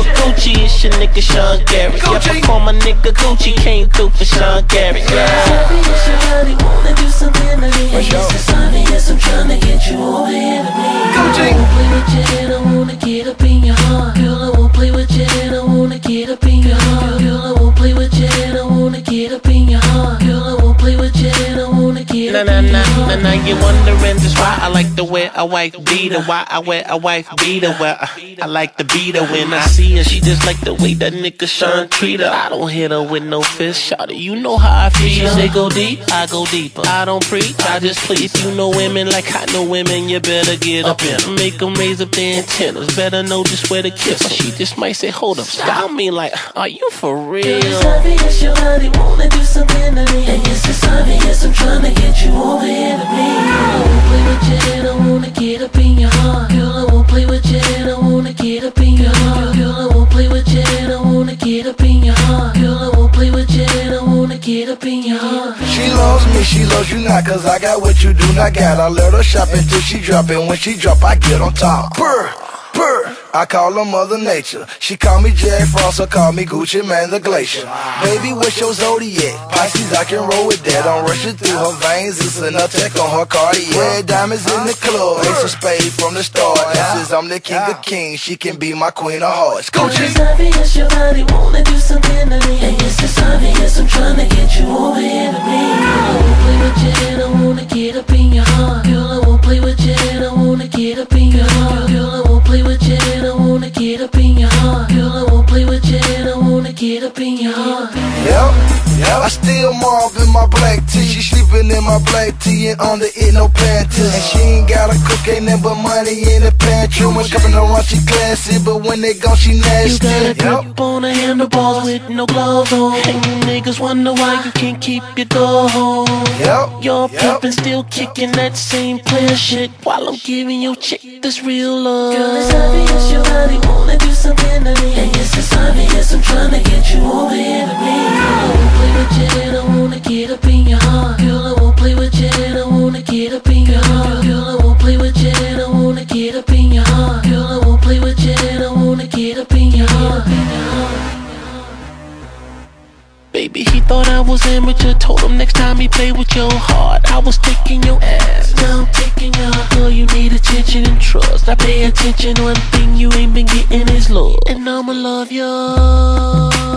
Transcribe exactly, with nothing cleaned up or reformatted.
Gucci, it's your nigga Sean Garrett. Yeah, before my nigga Gucci came through for Sean Garrett. Yeah. Obvious you really wanna do something to me. It's obvious I'm tryna get you over here to me. I won't play with you and I wanna get up in your heart. Girl, I won't play with you and I wanna get up in your heart. Girl, I won't play with you and I wanna get up in your heart. Girl, I won't play with you and I wanna get Nah, up nah, in your nah, heart. nah, nah, you wondering just why I like to wear a wife beater. Why I wear a wife beater. Well, I, I like to beat her when I see her. She just like the way that nigga Sean treat her. I don't hit her with no fist. Shawty, you know how I feel. She say go deep, I go deeper. I don't preach, I just please. If you know women like I know women, you better get up in them. Make them raise up their antennas. Better know just where to kiss her. She just might say, hold up, stop me. Like, are you for real? Girl, it's obvious you really wanna do something to me. And yes, it's obvious I'm tryna get you over here to me. Girl, I won't play with you and I wanna get up in your heart. Girl, I won't play with you and I wanna get up in your heart. Girl, I won't play with you and I wanna get up in your heart. Girl, I won't play with you and I wanna get up in your heart. She loves me, she loves you not, cause I got what you do not got. I let her shop until she drop, and when she drop, I get on top. Purr, purr, I call her Mother Nature. She call me Jack Frost, or call me Gucci Man the Glacier. Baby, what's your zodiac? Pisces, I can roll with that. I'm rushing through her veins, it's an attack on her cardiac. Red diamonds in the club, ace of spades from the start. That says I'm the king of kings, she can be my queen of hearts. Gucci. It's obvious your body wanna do something to me. And yes, it's obvious I'm tryna get you over here to me. Girl, I won't play with you and I wanna get up in your heart. Girl, I won't play with you and I wanna get up in your heart. Girl, I won't play with you and I wanna get up in your heart. Girl, I won't play with you and I wanna get up in your heart. Yep, yep. I still Marv in my black tee. She sleeping in my black tee and under it no panties. And she ain't got a cook, ain't nothing but money in the pantry. When coming around she classy, but when they gone she nasty. You got a Yep. grip on the handlebars with no gloves on. And you niggas wonder why you can't keep your door home. Yep. You're Yep. pimpin' still kicking that same player shit while I'm giving your chick this real love. Girl, it's obvious your body wanna do something to me. And yes, it's obvious I'm tryna get you over here to me. Girl, I won't play with you and I wanna get up in your heart. Girl, I won't play with you and I wanna get up in your heart. Girl, I won't play with you and I wanna get up in your heart. Girl, I won't play with you and I wanna get up in your heart. Baby, he thought I was amateur. Told him next time he play with your heart, I was taking your ass. Now I'm taking your girl, you need attention and trust. I pay attention, one thing you ain't been getting is love. And I'ma love you.